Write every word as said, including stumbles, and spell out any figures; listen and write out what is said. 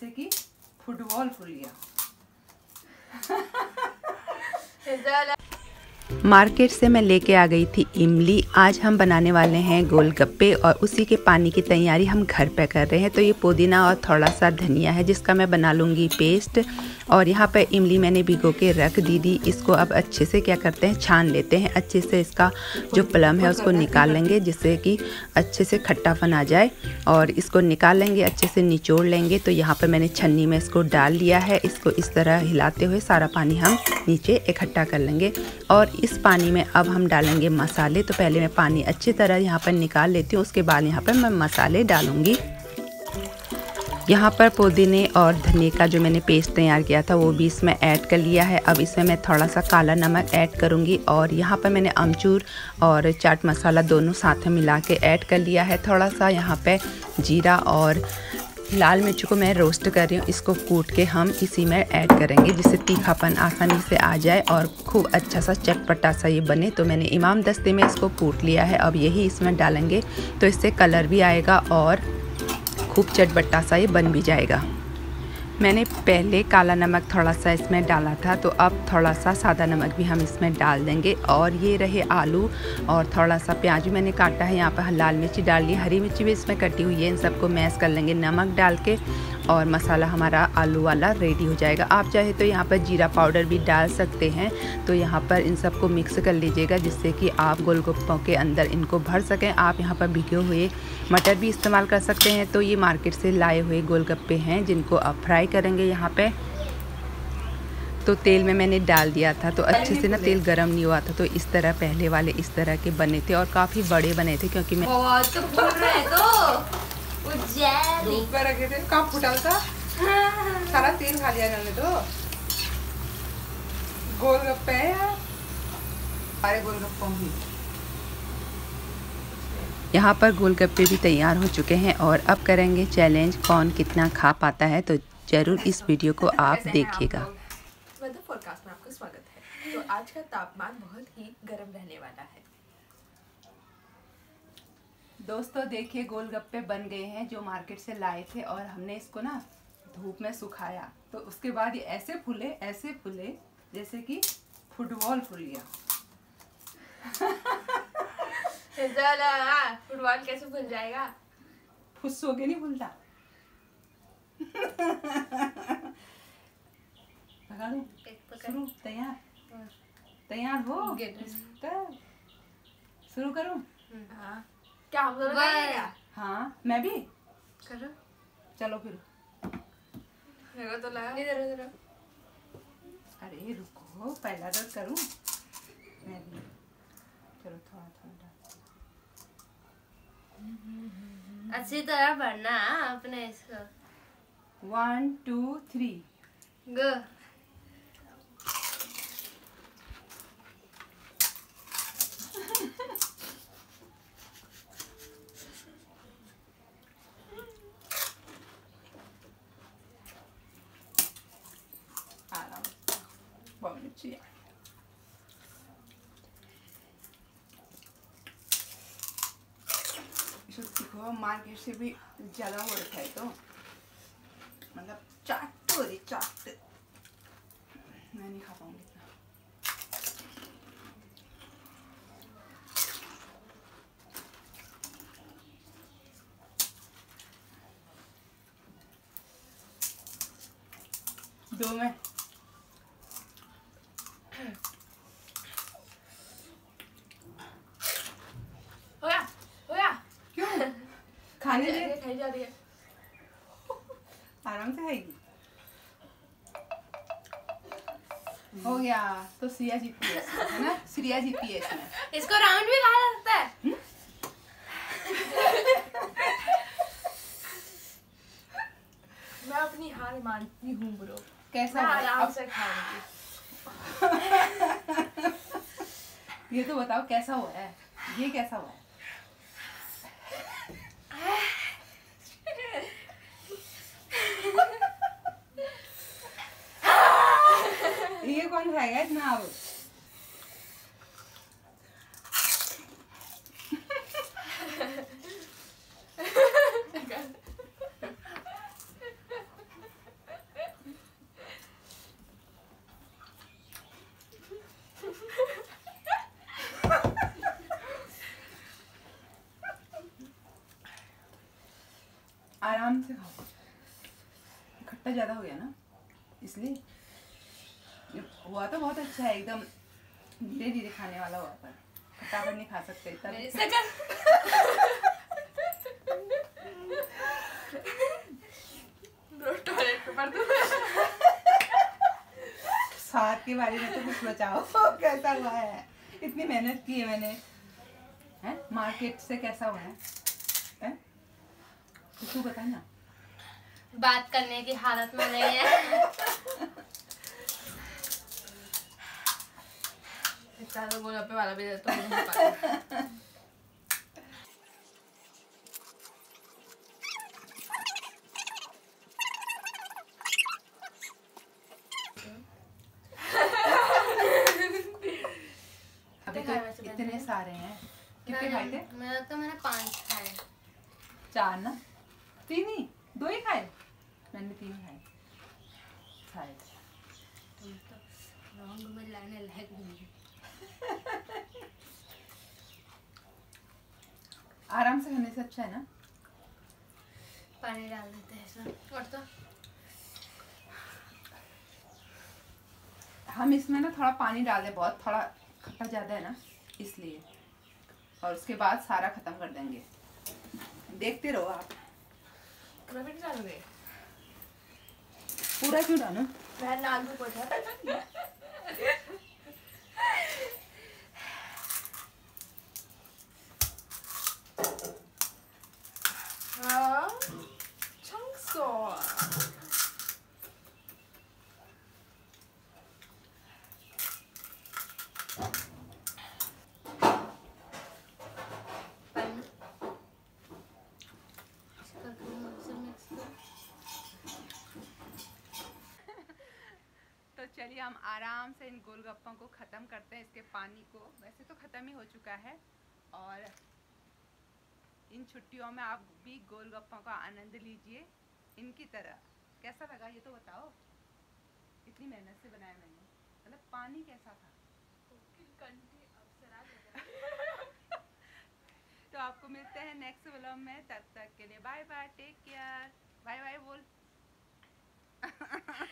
जैसे कि फुटबॉल फूल गया। मार्केट से मैं लेके आ गई थी इमली। आज हम बनाने वाले हैं गोलगप्पे और उसी के पानी की तैयारी हम घर पे कर रहे हैं। तो ये पुदीना और थोड़ा सा धनिया है जिसका मैं बना लूँगी पेस्ट। और यहाँ पे इमली मैंने भिगो के रख दी थी। इसको अब अच्छे से क्या करते हैं, छान लेते हैं अच्छे से। इसका जो प्लम है उसको निकाल लेंगे जिससे कि अच्छे से खट्टापन आ जाए। और इसको निकाल लेंगे, अच्छे से निचोड़ लेंगे। तो यहाँ पर मैंने छन्नी में इसको डाल लिया है। इसको इस तरह हिलाते हुए सारा पानी हम नीचे इकट्ठा कर लेंगे। और इस पानी में अब हम डालेंगे मसाले। तो पहले मैं पानी अच्छी तरह यहाँ पर निकाल लेती हूँ, उसके बाद यहाँ पर मैं मसाले डालूँगी। यहाँ पर पुदीने और धनिया का जो मैंने पेस्ट तैयार किया था वो भी इसमें ऐड कर लिया है। अब इसमें मैं थोड़ा सा काला नमक ऐड करूँगी। और यहाँ पर मैंने अमचूर और चाट मसाला दोनों साथ में मिला के ऐड कर लिया है। थोड़ा सा यहाँ पे जीरा और लाल मिर्च को मैं रोस्ट कर रही हूँ, इसको कूट के हम इसी में ऐड करेंगे जिससे तीखापन आसानी से आ जाए और खूब अच्छा सा चटपटा सा ये बने। तो मैंने इमाम दस्ते में इसको कूट लिया है। अब यही इसमें डालेंगे तो इससे कलर भी आएगा और खूब चटपटा सा ये बन भी जाएगा। मैंने पहले काला नमक थोड़ा सा इसमें डाला था, तो अब थोड़ा सा सादा नमक भी हम इसमें डाल देंगे। और ये रहे आलू और थोड़ा सा प्याज भी मैंने काटा है। यहाँ पर लाल मिर्ची डाल ली, हरी मिर्ची भी इसमें कटी हुई है। इन सबको मैश कर लेंगे नमक डाल के और मसाला हमारा आलू वाला रेडी हो जाएगा। आप चाहे तो यहाँ पर जीरा पाउडर भी डाल सकते हैं। तो यहाँ पर इन सबको मिक्स कर लीजिएगा जिससे कि आप गोलगप्पों के अंदर इनको भर सकें। आप यहाँ पर भिगे हुए मटर भी इस्तेमाल कर सकते हैं। तो ये मार्केट से लाए हुए गोलगप्पे हैं जिनको आप फ्राई करेंगे यहाँ पे। तो तेल में मैंने डाल दिया था, तो अच्छे से ना तेल गरम नहीं हुआ था। तो इस तरह पहले वाले इस तरह के बने थे और काफ़ी बड़े बने थे क्योंकि मैं बहुत तो फूल रहे तो धूप पे रखे थे। कहाँ फुटा था, सारा तेल खा लिया इन्होंने। तो गोलगप्पे हैं यार, सारे गोलगप्पों की। यहाँ पर गोलगप्पे भी तैयार हो चुके हैं और अब करेंगे चैलेंज कौन कितना खा पाता है। तो ज़रूर इस वीडियो को आप देखिएगा। वेदर फोरकास्ट में आपका स्वागत है। तो आज का तापमान बहुत ही गर्म रहने वाला है। दोस्तों देखिए गोलगप्पे बन गए हैं जो मार्केट से लाए थे और हमने इसको ना धूप में सुखाया। तो उसके बाद ये ऐसे फूले ऐसे फूले जैसे कि फुटबॉल फूल गया। फुटबॉल कैसे फूल जाएगा? फुस हो के नहीं फूलता। लगा दूं? शुरू, तैयार तैयार हो? शुरू करूं? हाँ। क्या हम दोनों करेंगे? हाँ मैं भी करो। चलो फिर। मेरे को तो लगा इधर इधर। अरे रुको, पहला तो करूं मैं भी। चलो थोड़ा थोड़ा अच्छी तरह भरना अपने इसको। One two three go. बहुत अच्छी है। देखो मार्केट से भी ज्यादा हो रखा है तो मतलब चाट हो रही चाट। मैं नहीं खा पाऊंगी इतना। दो में हो गया हो गया। क्यों खाने दे, खाई जा रही है। आराम से खाएगी। हो गया तो श्रिया जीती है है ना? श्रिया जीती है इसमें। इसको राउंड भी खाया जा सकता है। मैं अपनी हार मानती हूँ ब्रो। कैसा मैं हुआ? आराम अब से खाऊंगी। ये तो बताओ कैसा हुआ है? ये कैसा हुआ है? ये कौन खाएगा इतना? अब आराम से खाओ। खट्टा ज़्यादा हो गया ना, इसलिए हुआ तो बहुत अच्छा है, एकदम धीरे धीरे खाने वाला हुआ, पर फटाफट नहीं खा सकते इतना। स्वाद के बारे में तो कुछ बचाओ। कैसा हुआ है, इतनी मेहनत की है मैंने, हैं? मार्केट से कैसा हुआ है, हैं? तो तू बता ना। बात करने की हालत में नहीं है। इतना तो गोलगप्पे वाला भी तो नहीं पाता। अभी तो इतने सारे हैं। कितने खाए थे? मेरा तो मैंने पांच खाए। चार ना, तीन ही, दो ही खाए। मैंने तीन खाए खाए तुम तो रॉन्ग में लाने लायक नहीं। आराम से खाने से अच्छा है ना। पानी डाल देते हैं इसमें। और तो हम इसमें ना थोड़ा पानी डाल दें, बहुत थोड़ा खट्टा ज़्यादा है ना, इसलिए। और उसके बाद सारा खत्म कर देंगे। देखते रहो आप। मैं भी डालूंगी। पूरा क्यों डालूं? मैं नाल भी पड़ा। हाँ, 청소. तो चलिए हम आराम से इन गोलगप्पों को ख़त्म करते हैं। इसके पानी को वैसे तो ख़त्म ही हो चुका है, और इन छुट्टियों में आप भी गोलगप्पों का आनंद लीजिए इनकी तरह। कैसा लगा ये तो बताओ, इतनी मेहनत से बनाया मैंने, मतलब पानी कैसा था। तो आपको मिलते हैं नेक्स्ट व्लॉग में, तब तक के लिए bye bye, take care, bye bye बोल।